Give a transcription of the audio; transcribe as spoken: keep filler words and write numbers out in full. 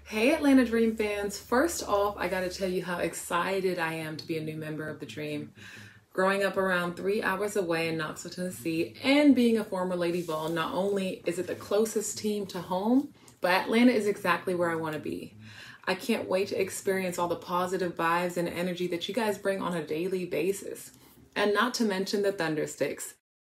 Hey Atlanta Dream fans, first off, I gotta tell you how excited I am to be a new member of the Dream. Growing up around three hours away in Knoxville, Tennessee, and being a former Lady Vol, not only is it the closest team to home, but Atlanta is exactly where I want to be. I can't wait to experience all the positive vibes and energy that you guys bring on a daily basis. And not to mention the Thunder Sticks.